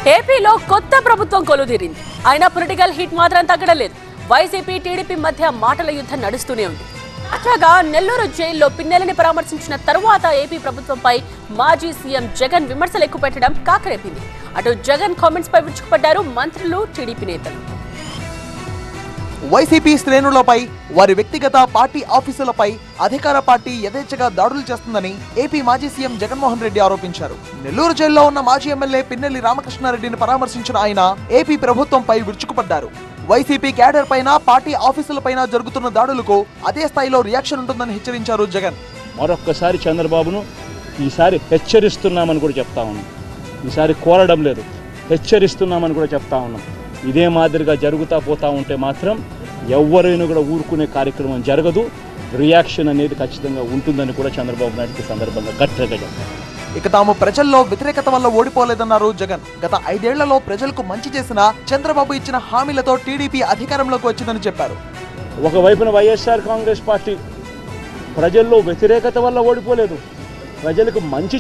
ఏపీలో కొత్త ప్రభుత్వం కొలుదీరింది. అయినా పొలిటికల్ హీట్ మాత్రం తగ్గలేదు. వైసీపీ టీడీపీ మధ్య మాటల యుద్ధం నడుస్తూనే ఉంది. తాజాగా నెల్లూరు జైల్లో పిన్నెలని పరామర్శించిన తరువాత ఏపీ ప్రభుత్వంపై మాజీ సీఎం జగన్ విమర్శలు ఎక్కుపెట్టడం కాకరేపింది. అటు జగన్ కామెంట్స్ పై విరుచుకుపడ్డారు మంత్రులు, టీడీపీ నేతలు. వైసీపీ శ్రేణులపై, వారి వ్యక్తిగత పార్టీ ఆఫీసులపై అధికార పార్టీ యథేచ్ఛగా దాడులు చేస్తుందని ఏపీ మాజీ సీఎం జగన్మోహన్ రెడ్డి ఆరోపించారు. నెల్లూరు జైల్లో ఉన్న మాజీ ఎమ్మెల్యే పిన్నెల్లి రామకృష్ణారెడ్డిని పరామర్శించిన ఆయన ఏపీ ప్రభుత్వంపై విరుచుకుపడ్డారు. వైసీపీ క్యాడర్ పైన, పార్టీ ఆఫీసులపైన జరుగుతున్న దాడులకు అదే స్థాయిలో రియాక్షన్ ఉంటుందని హెచ్చరించారు జగన్. మరొక్కసారి చంద్రబాబును ఈసారి హెచ్చరిస్తున్నామని కూడా చెప్తా ఉన్నాం. ఈసారి కోరడం లేదు, హెచ్చరిస్తున్నామని కూడా చెప్తా ఉన్నాం. ఇదే మాదిరిగా జరుగుతూ పోతా ఉంటే మాత్రం ఎవరైనా కూడా ఊరుకునే కార్యక్రమం జరగదు. రియాక్షన్ అనేది ఖచ్చితంగా ఉంటుందని కూడా చంద్రబాబు నాయుడుకి సందర్భంగా గట్టిగా చెప్తారు. ఇక తాము ప్రజల్లో వ్యతిరేకత వల్ల ఓడిపోలేదన్నారు జగన్. గత 5 ఏళ్లలో ప్రజలకు మంచి చేసిన చంద్రబాబు ఇచ్చిన హామీలతో టీడీపీ అధికారంలోకి వచ్చిందని చెప్పారు. ఒకవైపున వైఎస్ఆర్ కాంగ్రెస్ పార్టీ ప్రజల్లో వ్యతిరేకత వల్ల ఓడిపోలేదు, ప్రజలకు మంచి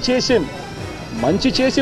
చేసి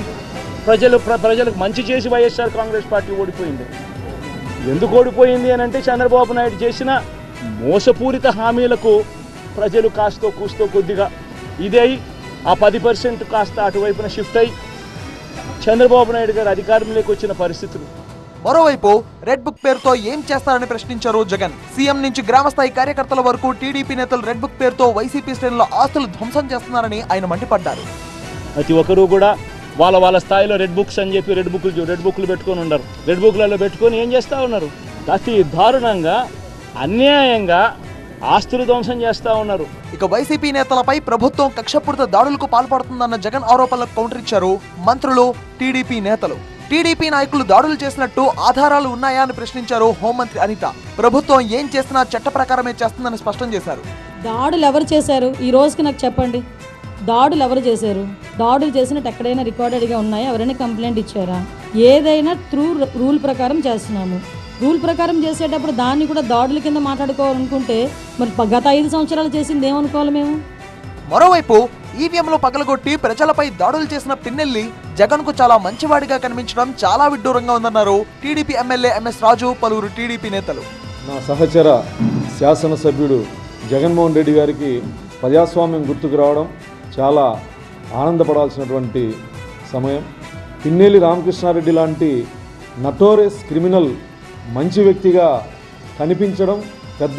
ప్రజలకు మంచి చేసి వైఎస్ఆర్ కాంగ్రెస్ పార్టీ ఓడిపోయింది. ఎందుకు ఓడిపోయింది అని అంటే చంద్రబాబు నాయుడు చేసిన మోసపూరిత హామీలకు ప్రజలు కాస్తో కూస్తో కొద్దిగా ఇదే ఆ 10% కాస్త అటువైపున షిఫ్ట్ అయ్యి చంద్రబాబు నాయుడు గారు అధికారంలోకి వచ్చిన పరిస్థితులు. మరోవైపు రెడ్ బుక్ పేరుతో ఏం చేస్తారని ప్రశ్నించారు జగన్. సీఎం నుంచి గ్రామస్థాయి కార్యకర్తల వరకు టీడీపీ నేతలు రెడ్ బుక్ పేరుతో వైసీపీ శ్రేణుల ఆస్తులు ధ్వంసం చేస్తున్నారని ఆయన మండిపడ్డారు. ప్రతి ఒక్కరూ కూడా వాళ్ళ స్థాయిలో రెడ్ బుక్స్ అని చెప్పి రెడ్ బుక్లు పెట్టుకొని ఉన్నారు. రెడ్ బుక్లలో పెట్టుకొని ఏం చేస్తూ ఉన్నారు? అతి దారుణంగా, అన్యాయంగా ఆస్తులు ధ్వంసం చేస్తూ ఉన్నారు. ఇక వైసీపీ నేతలపై ప్రభుత్వం కక్షపూరిత దాడులకు పాల్పడుతుందన్న జగన్ ఆరోపణలకు కౌంటర్ ఇచ్చారు మంత్రులు, టీడీపీ నేతలు. టీడీపీ నాయకులు దాడులు చేసినట్టు ఆధారాలు ఉన్నాయా అని ప్రశ్నించారు హోంమంత్రి అనిత. ప్రభుత్వం ఏం చేసినా చట్ట ప్రకారమే చేస్తుందని స్పష్టం చేశారు. దాడులు ఎవరు చేశారు ఈ రోజుకి నాకు చెప్పండి. దాడులు ఎవరు చేశారు? దాడులు చేసినట్టు ఎక్కడైనా రికార్డెడ్గా ఉన్నాయా? ఎవరైనా కంప్లైంట్ ఇచ్చారా? ఏదైనా త్రూ రూల్ ప్రకారం చేస్తున్నాము. రూల్ ప్రకారం చేసేటప్పుడు దాన్ని కూడా దాడుల కింద మాట్లాడుకోవాలనుకుంటే మరి గత 5 సంవత్సరాలు చేసింది ఏమనుకోవాలి మేము? మరోవైపు ఈవీఎంలో పగలగొట్టి ప్రజలపై దాడులు చేసిన పిన్నెల్లి జగన్ కు చాలా మంచివాడిగా కనిపించడం చాలా విడ్డూరంగా ఉందన్నారు టీడీపీ ఎమ్మెల్యే ఎంఎస్ రాజు, పలువురు టీడీపీ నేతలు. నా సహచర శాసనసభ్యుడు జగన్మోహన్ రెడ్డి గారికి ప్రజాస్వామ్యం గుర్తుకు రావడం చాలా ఆనందపడాల్సినటువంటి సమయం. పిన్నెల్లి రామకృష్ణారెడ్డి లాంటి నటోరియస్ క్రిమినల్ మంచి వ్యక్తిగా కనిపించడం పెద్ద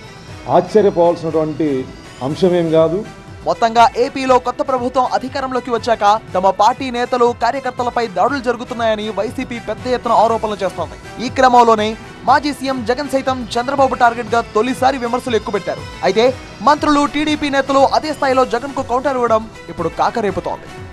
ఆశ్చర్యపోవాల్సినటువంటి అంశమేం కాదు. మొత్తంగా ఏపీలో కొత్త ప్రభుత్వం అధికారంలోకి వచ్చాక తమ పార్టీ నేతలు, కార్యకర్తలపై దాడులు జరుగుతున్నాయని వైసీపీ పెద్ద ఎత్తున ఆరోపణలు చేస్తోంది. ఈ క్రమంలోనే మాజీ సీఎం జగన్ సైతం చంద్రబాబు టార్గెట్ గా తొలిసారి విమర్శలు ఎక్కుపెట్టారు. అయితే మంత్రులు, టీడీపీ నేతలు అదే స్థాయిలో జగన్ కు కౌంటర్ ఇవ్వడం ఇప్పుడు కాకరేపుతోంది.